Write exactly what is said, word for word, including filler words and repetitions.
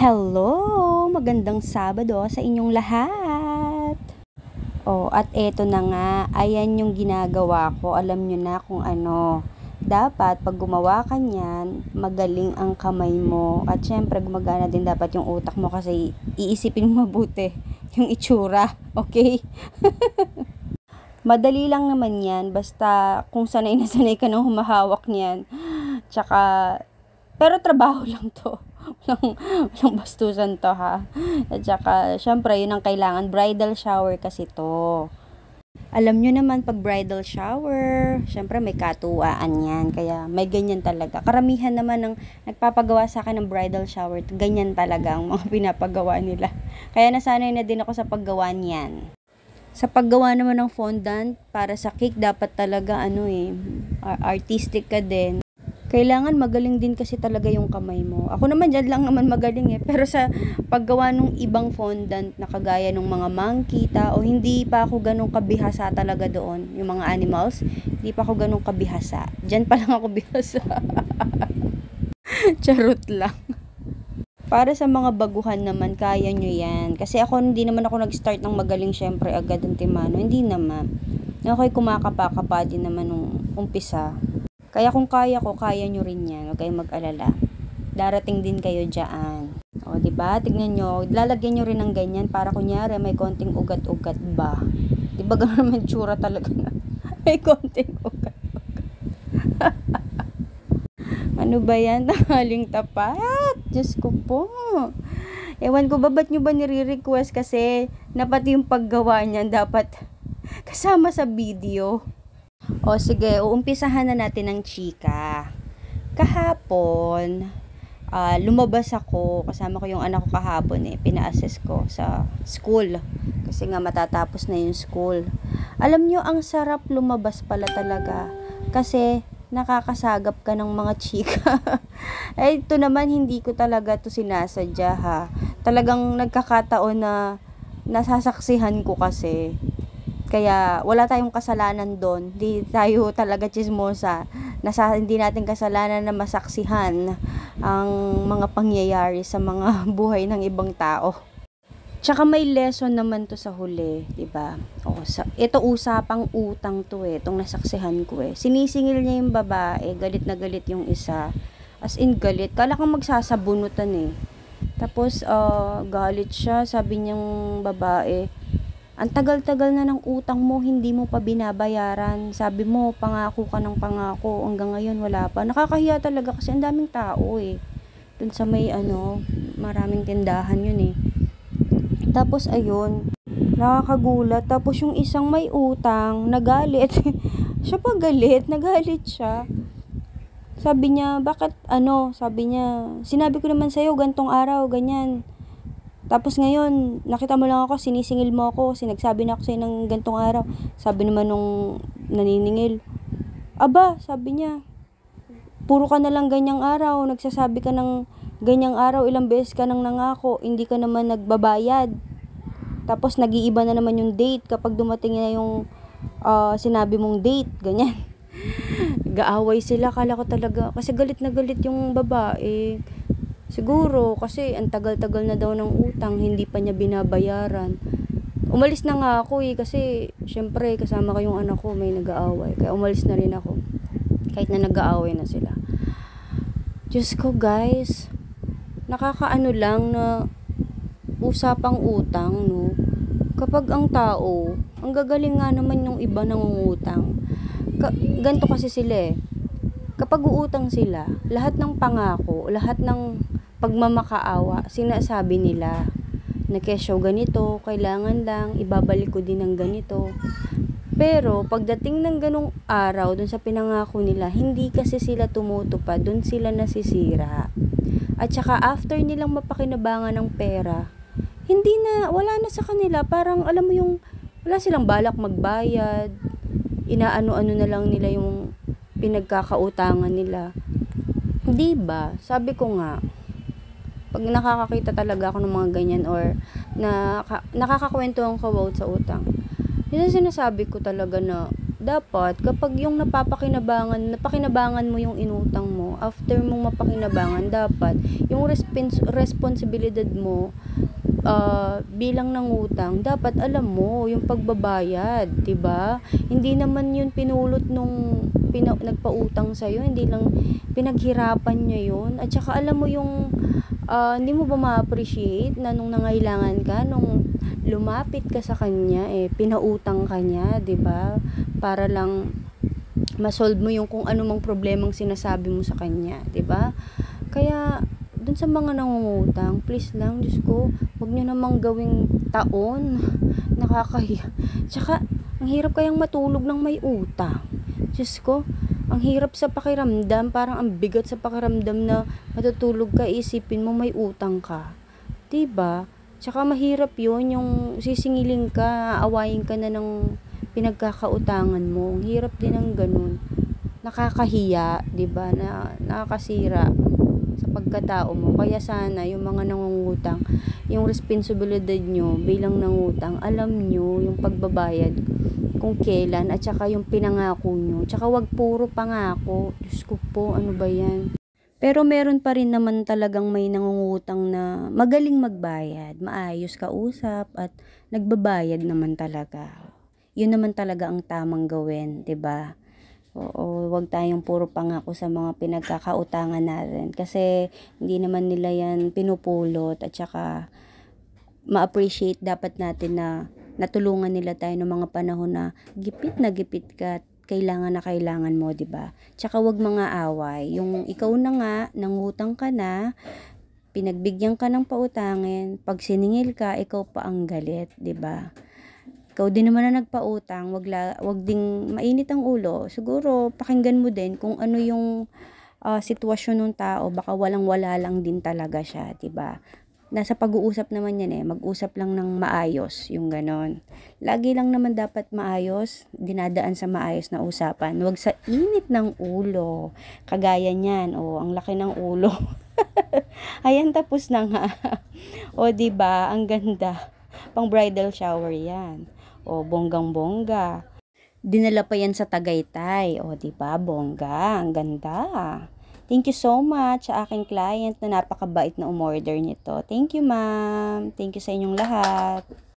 Hello! Magandang Sabado sa inyong lahat! Oh, at eto na nga, ayan yung ginagawa ko. Alam nyo na kung ano. Dapat, pag gumawa ka niyan, magaling ang kamay mo. At syempre, gumagana din dapat yung utak mo kasi iisipin mo mabuti yung itsura. Okay? Madali lang naman yan. Basta kung sanay na sanay ka nang humahawak niyan. Tsaka, pero trabaho lang to. Walang, walang bastusan to ha. At saka, syempre, yun ang kailangan. Bridal shower kasi to. Alam nyo naman, pag bridal shower, syempre may katuwaan yan. Kaya may ganyan talaga. Karamihan naman ng nagpapagawa sa akin ng bridal shower, ganyan talaga ang mga pinapagawa nila. Kaya nasanay na din ako sa paggawa niyan. Sa paggawa naman ng fondant, para sa cake, dapat talaga ano eh, artistic ka din. Kailangan magaling din kasi talaga yung kamay mo. Ako naman dyan lang naman magaling eh. Pero sa paggawa ng ibang fondant na kagaya ng mga monkey, tao, hindi pa ako ganun kabihasa talaga doon. Yung mga animals, hindi pa ako ganun kabihasa. Dyan pa lang ako bihasa. Charot lang. Para sa mga baguhan naman, kaya nyo yan. Kasi ako, hindi naman ako nag-start ng magaling syempre agad ng timano. Hindi naman. Ako'y kumakapa-kapa din naman nung umpisa. Kaya kung kaya ko, kaya nyo rin yan. Huwag kayong mag-alala. Darating din kayo dyan. O, diba? Tignan nyo. Lalagyan nyo rin ng ganyan para kunyari may konting ugat-ugat ba? Diba gano'n naman tsura talaga na? May konting ugat-ugat. Ano ba yan? Tanghaling tapat. Diyos ko po. Ewan ko ba, ba't nyo ba nire-request? Kasi, na pati yung paggawa niyan dapat kasama sa video. O sige, uumpisahan na natin ng chika. Kahapon, uh, lumabas ako, kasama ko yung anak ko kahapon eh, pina-assess ko sa school. Kasi nga matatapos na yung school. Alam nyo, ang sarap lumabas pala talaga. Kasi nakakasagap ka ng mga chika. Eh, ito naman, hindi ko talaga to sinasadya ha. Talagang nagkakataon na nasasaksihan ko kasi. Kaya wala tayong kasalanan doon. Hindi tayo talaga chismosa. Nasa, hindi natin kasalanan na masaksihan ang mga pangyayari sa mga buhay ng ibang tao. Tsaka may lesson naman to sa huli, 'di ba? O sa ito usapang utang to eh, itong nasaksihan ko eh. Sinisingil niya yung babae, galit na galit yung isa. As in galit, kala kang magsasabunutan eh. Tapos uh, galit siya, sabi niyang babae, ang tagal-tagal na ng utang mo, hindi mo pa binabayaran. Sabi mo, pangako ka ng pangako. Hanggang ngayon, wala pa. Nakakahiya talaga kasi ang daming tao eh. Dun sa may ano, maraming tindahan yun eh. Tapos ayun, nakakagulat. Tapos yung isang may utang, nagalit. Siya pa galit, nagalit siya. Sabi niya, bakit ano? Sabi niya, sinabi ko naman sa'yo, gantong araw, ganyan. Tapos ngayon, nakita mo lang ako, sinisingil mo ako, sinagsabi na ako sa'yo ng gantong araw. Sabi naman nung naniningil, aba, sabi niya, puro ka na lang ganyang araw, nagsasabi ka ng ganyang araw, ilang beses ka nang nangako, hindi ka naman nagbabayad. Tapos nag-iiba na naman yung date kapag dumating na yung uh, sinabi mong date, ganyan. Gaaway sila, kala ko talaga, kasi galit na galit yung babae. Siguro, kasi ang tagal-tagal na daw ng utang, hindi pa niya binabayaran. Umalis na nga ako eh, kasi syempre kasama ko yung anak ko, may nag-aaway. Kaya umalis na rin ako, kahit na nag-aaway na sila. Diyos ko guys, nakakaano lang na usapang utang, no? Kapag ang tao, ang gagaling nga naman yung iba nangungutang. Ka- ganito kasi sila eh. Kapag uutang sila, lahat ng pangako, lahat ng pagmamakaawa, sinasabi nila na kesyo ganito, kailangan lang, ibabalik ko din ng ganito. Pero, pagdating ng ganong araw, dun sa pinangako nila, hindi kasi sila tumutupad, dun sila nasisira. At saka, after nilang mapakinabangan ng pera, hindi na, wala na sa kanila, parang, alam mo yung, wala silang balak magbayad, inaano-ano na lang nila yung pinagkakautangan nila. Di ba? Sabi ko nga, pag nakakakita talaga ako ng mga ganyan or na, nakakakwento ang about sa utang, yun ang sinasabi ko talaga na dapat kapag yung napapakinabangan, napakinabangan mo yung inutang mo mo, after mong mapakinabangan, dapat yung respons- responsibilidad mo uh, bilang nangutang, dapat alam mo yung pagbabayad, 'di ba? Hindi naman yun pinulot nung pina- nagpautang sa iyo, hindi lang pinaghirapan niya yun. At saka alam mo yung uh, hindi mo ba ma-appreciate na nung nangailangan ka, nung lumapit ka sa kanya, eh pinautang ka niya, 'di ba? Para lang ma-solve mo yung kung ano mang problemang sinasabi mo sa kanya, 'di ba? Kaya dun sa mga nangungutang, please lang, Diyos ko, huwag nyo namang gawing taon. Nakakahiya. Tsaka, ang hirap kayang matulog ng may utang. Diyos ko, ang hirap sa pakiramdam, parang ang bigat sa pakiramdam na matutulog ka, isipin mo may utang ka. Diba? Tsaka mahirap yun, yung sisingilin ka, aawayin ka na ng pinagkakautangan mo. Ang hirap din ng ganun. Nakakahiya, 'di ba? Na nakakasira sa pagkatao mo. Kaya sana yung mga nangungutang, yung responsibilidad nyo bilang nangutang, alam nyo yung pagbabayad kung kailan, at saka yung pinangako nyo. Tsaka wag puro pangako. Diyos ko po, ano ba yan? Pero meron pa rin naman talagang may nangungutang na magaling magbayad, maayos kausap, at nagbabayad naman talaga. Yun naman talaga ang tamang gawin, 'di ba? Oo, wag tayong puro pangako sa mga pinagkakautangan natin, kasi hindi naman nila yan pinupulot, at saka ma-appreciate dapat natin na natulungan nila tayo ng mga panahon na gipit na gipit ka at kailangan na kailangan mo, 'di ba? Tsaka wag mga away, yung ikaw na nga nangutang ka na, pinagbigyan ka ng pautangin, pag siningil ka, ikaw pa ang galit, 'di ba? Ikaw din naman na nagpautang, wag, la, wag ding mainit ang ulo. Siguro, pakinggan mo din kung ano yung uh, sitwasyon ng tao. Baka walang-wala lang din talaga siya, 'di ba? Nasa pag-uusap naman yan eh. Mag-usap lang ng maayos, yung ganon. Lagi lang naman dapat maayos, dinadaan sa maayos na usapan. Wag sa init ng ulo. Kagaya niyan, oh, ang laki ng ulo. Ayan, tapos na nga. O, 'di ba? Ang ganda. Pang bridal shower yan. O, bonggang-bongga. Dinala pa yan sa Tagaytay. O, diba? Bongga. Ang ganda. Thank you so much sa aking client na napakabait na umorder nito. Thank you, ma'am. Thank you sa inyong lahat.